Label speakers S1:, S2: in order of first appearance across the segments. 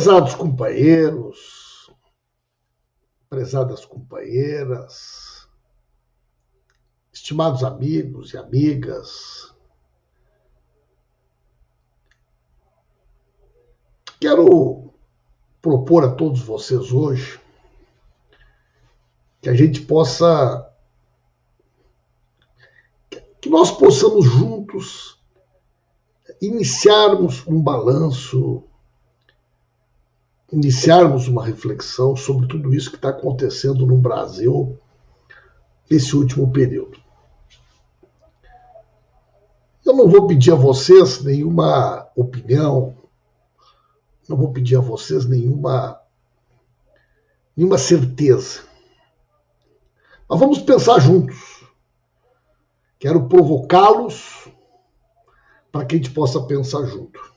S1: Prezados companheiros, prezadas companheiras, estimados amigos e amigas, quero propor a todos vocês hoje que a gente possa, que nós possamos juntos iniciarmos um balanço, iniciarmos uma reflexão sobre tudo isso que está acontecendo no Brasil nesse último período. Eu não vou pedir a vocês nenhuma opinião, não vou pedir a vocês nenhuma certeza. Mas vamos pensar juntos. Quero provocá-los para que a gente possa pensar junto.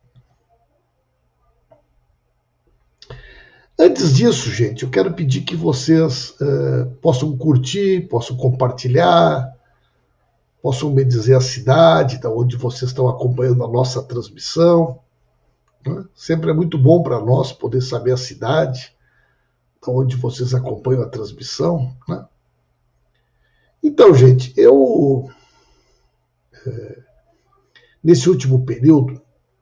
S1: Antes disso, gente, eu quero pedir que vocês possam curtir, possam compartilhar, possam me dizer a cidade de onde vocês estão acompanhando a nossa transmissão. Né? Sempre é muito bom para nós poder saber a cidade de onde vocês acompanham a transmissão. Né? Então, gente, eu nesse último período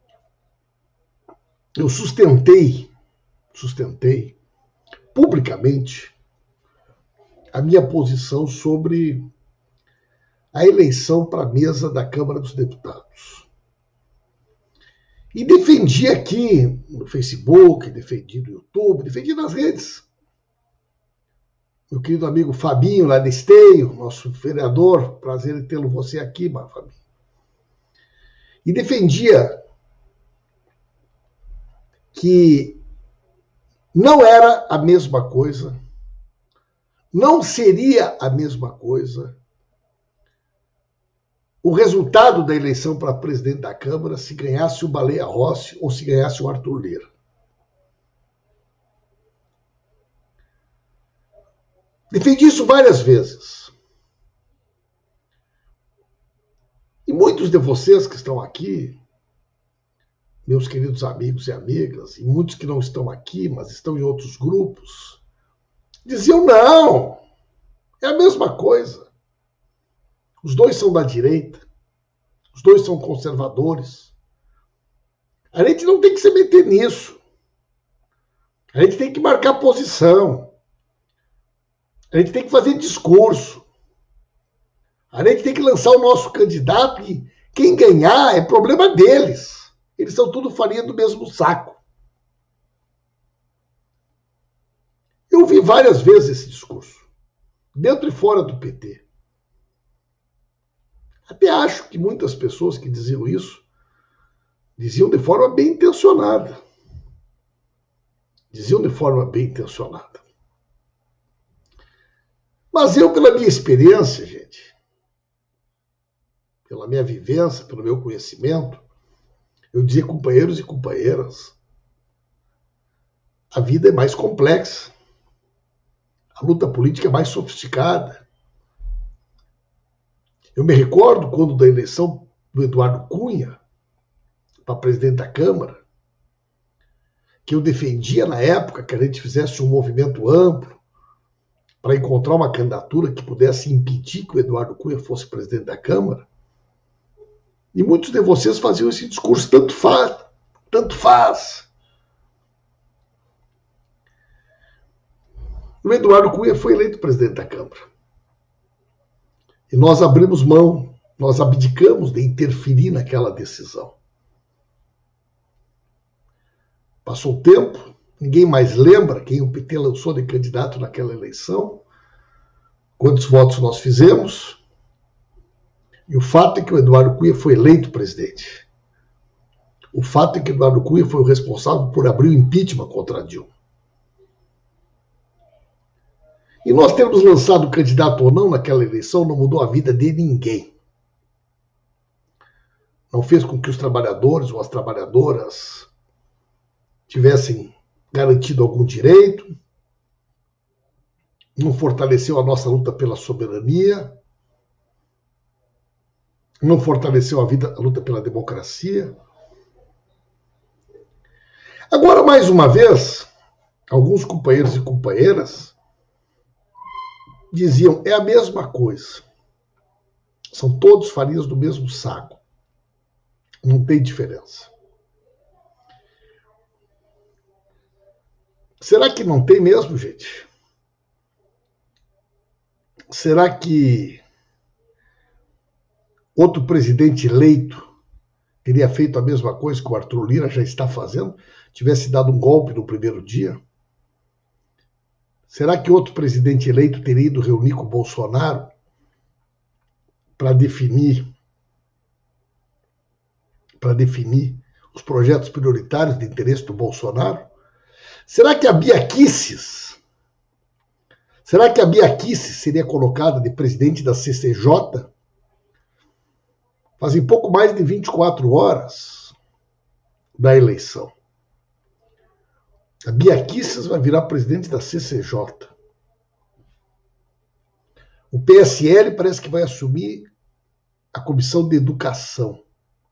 S1: eu sustentei publicamente a minha posição sobre a eleição para a mesa da Câmara dos Deputados. E defendi aqui no Facebook, defendi no YouTube, defendi nas redes. Meu querido amigo Fabinho, lá de Esteio, nosso vereador, prazer em tê-lo você aqui, Fabinho. E defendia que não era a mesma coisa, não seria a mesma coisa o resultado da eleição para presidente da Câmara se ganhasse o Baleia Rossi ou se ganhasse o Arthur Lira. Defendi isso várias vezes. E muitos de vocês que estão aqui, meus queridos amigos e amigas, e muitos que não estão aqui, mas estão em outros grupos, diziam, não, é a mesma coisa. Os dois são da direita, os dois são conservadores. A gente não tem que se meter nisso. A gente tem que marcar posição. A gente tem que fazer discurso. A gente tem que lançar o nosso candidato e quem ganhar é problema deles. Eles são tudo farinha do mesmo saco. Eu vi várias vezes esse discurso, dentro e fora do PT. Até acho que muitas pessoas que diziam isso, diziam de forma bem intencionada. Diziam de forma bem intencionada. Mas eu, pela minha experiência, gente, pela minha vivência, pelo meu conhecimento, eu dizia, companheiros e companheiras, a vida é mais complexa. A luta política é mais sofisticada. Eu me recordo quando da eleição do Eduardo Cunha para presidente da Câmara, que eu defendia na época que a gente fizesse um movimento amplo para encontrar uma candidatura que pudesse impedir que o Eduardo Cunha fosse presidente da Câmara. E muitos de vocês faziam esse discurso, tanto faz. O Eduardo Cunha foi eleito presidente da Câmara. E nós abrimos mão, nós abdicamos de interferir naquela decisão. Passou o tempo, ninguém mais lembra quem o PT lançou de candidato naquela eleição, quantos votos nós fizemos. E o fato é que o Eduardo Cunha foi eleito presidente. O fato é que o Eduardo Cunha foi o responsável por abrir o impeachment contra a Dilma. E nós termos lançado o candidato ou não naquela eleição não mudou a vida de ninguém. Não fez com que os trabalhadores ou as trabalhadoras tivessem garantido algum direito, não fortaleceu a nossa luta pela soberania, não fortaleceu a luta pela democracia. Agora, mais uma vez, alguns companheiros e companheiras diziam, é a mesma coisa. São todos farinhas do mesmo saco. Não tem diferença. Será que não tem mesmo, gente? Será que outro presidente eleito teria feito a mesma coisa que o Arthur Lira já está fazendo? Tivesse dado um golpe no primeiro dia? Será que outro presidente eleito teria ido reunir com o Bolsonaro para definir os projetos prioritários de interesse do Bolsonaro? Será que a Bia Kicis seria colocada de presidente da CCJ? Fazem pouco mais de 24 horas da eleição. A Bia Kicis vai virar presidente da CCJ. O PSL parece que vai assumir a Comissão de Educação.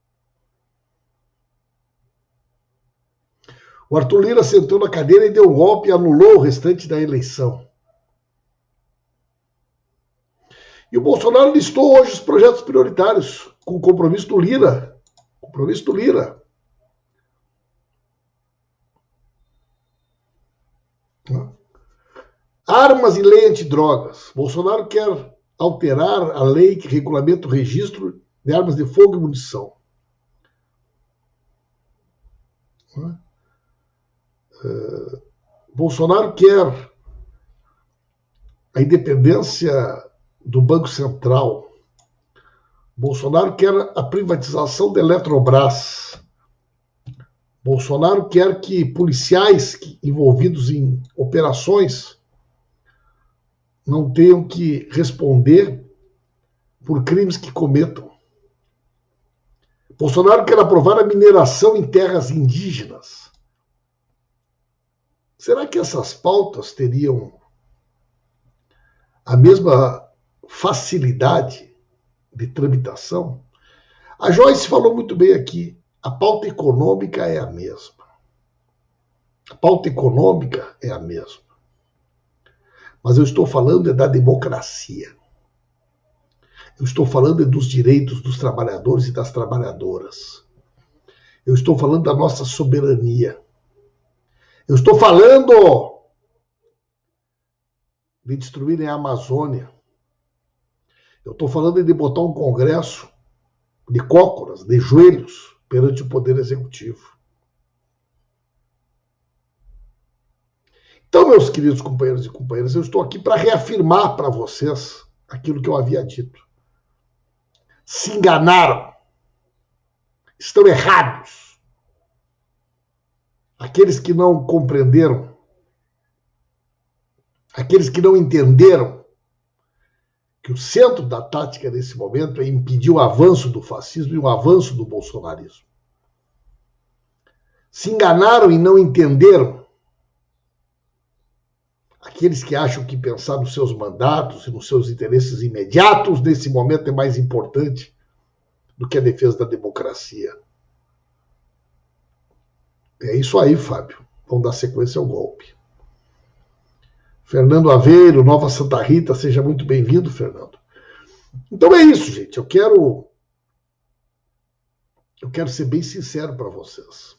S1: O Arthur Lira sentou na cadeira e deu um golpe e anulou o restante da eleição. E o Bolsonaro listou hoje os projetos prioritários, com o compromisso do Lira. Compromisso do Lira. Armas e lei antidrogas. Bolsonaro quer alterar a lei que regulamenta o registro de armas de fogo e munição. Bolsonaro quer a independência do Banco Central. Bolsonaro quer a privatização da Eletrobras. Bolsonaro quer que policiais envolvidos em operações não tenham que responder por crimes que cometam. Bolsonaro quer aprovar a mineração em terras indígenas. Será que essas pautas teriam a mesma facilidade de tramitação? A Joyce falou muito bem aqui, a pauta econômica é a mesma. A pauta econômica é a mesma. Mas eu estou falando da democracia. Eu estou falando dos direitos dos trabalhadores e das trabalhadoras. Eu estou falando da nossa soberania. Eu estou falando de destruírem a Amazônia. Eu estou falando de botar um Congresso de cócoras, de joelhos, perante o Poder Executivo. Então, meus queridos companheiros e companheiras, eu estou aqui para reafirmar para vocês aquilo que eu havia dito. Se enganaram. Estão errados. Aqueles que não compreenderam, aqueles que não entenderam que o centro da tática nesse momento é impedir o avanço do fascismo e o avanço do bolsonarismo. Se enganaram e não entenderam aqueles que acham que pensar nos seus mandatos e nos seus interesses imediatos nesse momento é mais importante do que a defesa da democracia. É isso aí, Fábio. Vamos dar sequência ao golpe. Fernando Aveiro, Nova Santa Rita, seja muito bem-vindo, Fernando. Então é isso, gente. Eu quero ser bem sincero para vocês.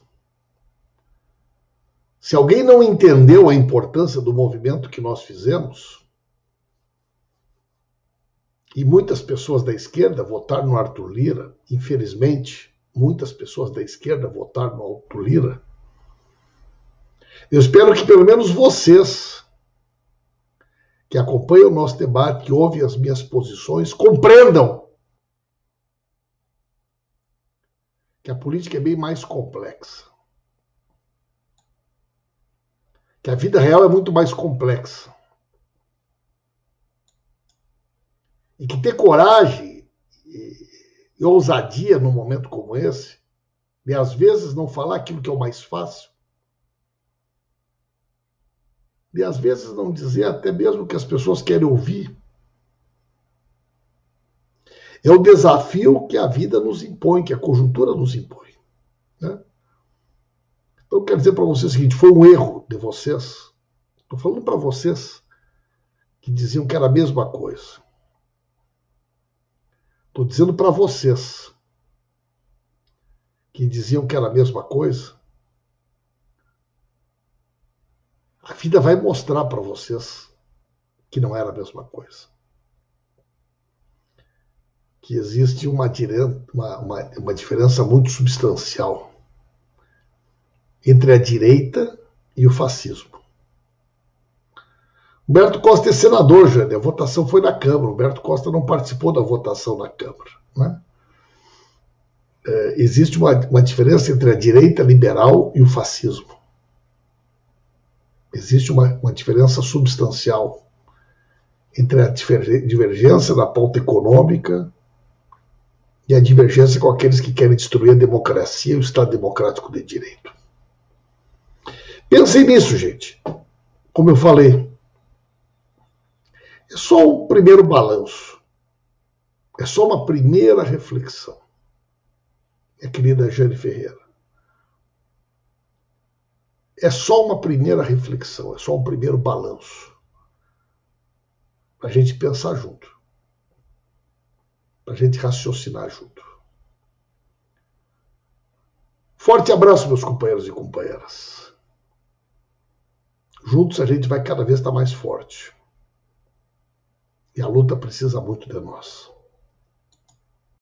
S1: Se alguém não entendeu a importância do movimento que nós fizemos, e muitas pessoas da esquerda votaram no Arthur Lira, infelizmente, muitas pessoas da esquerda votaram no Arthur Lira, eu espero que pelo menos vocês, que acompanham o nosso debate, que ouvem as minhas posições, compreendam que a política é bem mais complexa. Que a vida real é muito mais complexa. E que ter coragem e ousadia num momento como esse, de às vezes não falar aquilo que é o mais fácil, de às vezes não dizer até mesmo o que as pessoas querem ouvir, é o desafio que a vida nos impõe, que a conjuntura nos impõe, né? Então, eu quero dizer para vocês o seguinte: foi um erro de vocês. Estou falando para vocês que diziam que era a mesma coisa. Estou dizendo para vocês que diziam que era a mesma coisa. A vida vai mostrar para vocês que não era a mesma coisa. Que existe uma diferença muito substancial entre a direita e o fascismo. Humberto Costa é senador, Jânio. A votação foi na Câmara. Humberto Costa não participou da votação na Câmara. Né? Existe uma diferença entre a direita liberal e o fascismo. Existe uma diferença substancial entre a divergência da pauta econômica e a divergência com aqueles que querem destruir a democracia e o Estado democrático de direito. Pensem nisso, gente. Como eu falei, é só um primeiro balanço. É só uma primeira reflexão. Minha querida Jane Ferreira. É só uma primeira reflexão, é só um primeiro balanço. Para a gente pensar junto. Para a gente raciocinar junto. Forte abraço, meus companheiros e companheiras. Juntos a gente vai cada vez estar mais forte. E a luta precisa muito de nós.